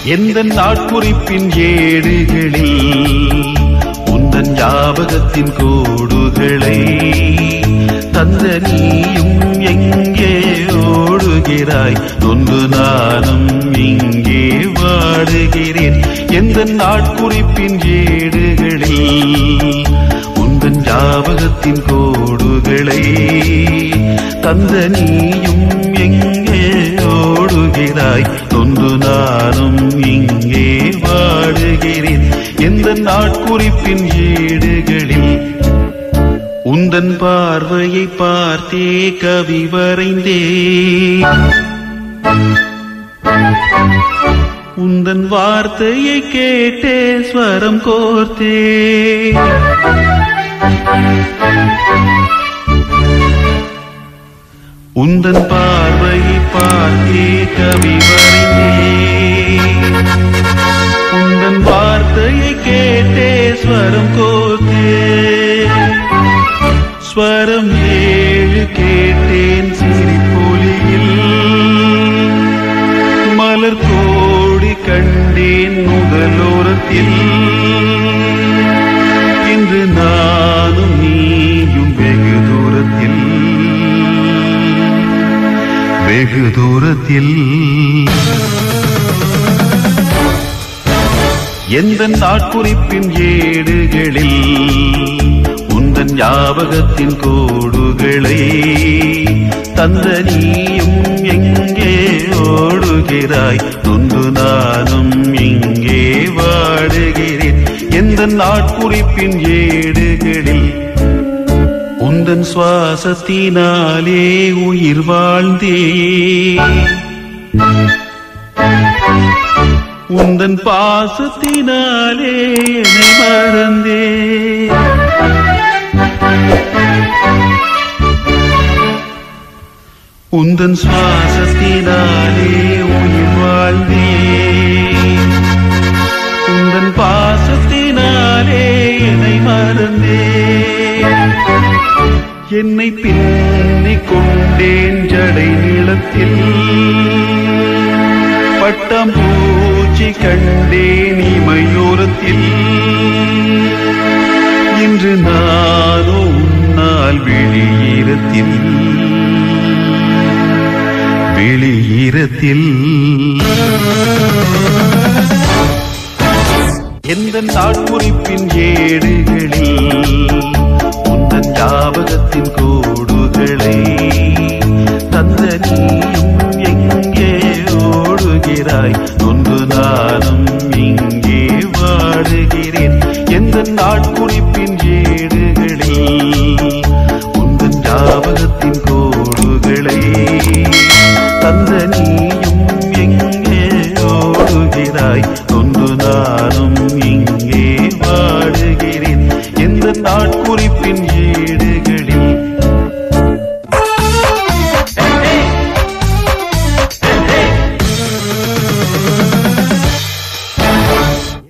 எந்த நாட்குறிப்பின் ஏடுகளில் உந்தன் ஞாபகத்தின் கோடுகளை தந்த நீயும் எங்கே ஓடுகிறாய்? நொந்து நானும் இங்கே வாடுகிறேன். எந்த நாட்குறிப்பின் ஏடுகளில் உந்தன் ஞாபகத்தின் கோடுகளை தந்த நீயும் எங்கே ஓடுகிறாய்? நொந்து நானும் இங்கே வாடுகிறேன். எந்த நாட்குறிப்பின் ஏடுகளில் உந்தன் பார்வையை பார்த்தே கவி வரைந்தே, உந்தன் வார்த்தையை கேட்டே ஸ்வரம் கோர்த்தே, உந்தன் பார்வையை பார்த்தே கவி வரைந்தே, உந்தன் வார்த்தையை கேட்டே ஸ்வரம் கோர்த்தே, ஸ்வரம் 7 கேட்டேன் சிரிப்பொலியில், மலர் கோடி கண்டேன் முதலோரத்தில். இன்று நானும் நீயும் வெகு தூரத்தில், வெகு தூரத்தில். எந்த நாட்குறிப்பின் ஏடுகளில் உந்தன் ஞாபகத்தின் கோடுகளை தந்த நீயும் எங்கே ஓடுகிறாய்? நொந்து நானும் இங்கே வாடுகிறேன். எந்த நாட்குறிப்பின் ஏடுகளில் உந்தன் சுவாசத்தினாலே உயிர் வாழ்ந்தே, உந்தன் பாசத்தினாலே என்னை மறந்தே, உந்தன் சுவாசத்தினாலே உயிர் வாழ்ந்தே, உந்தன் பாசத்தினாலே என்னை மறந்தே, என்னை பின்னிக் கொண்டேன் ஜடை நீளத்தில், பட்டம் பூச்சி கண்டேன் இமையோரத்தில். இன்று நானோ உன்னால் வெளியீரத்தில், வெளியீரத்தில். எந்த நாட்குறிப்பின் ஏடுகளில் உந்தன் ஞாபகத்தின் கோடுகளை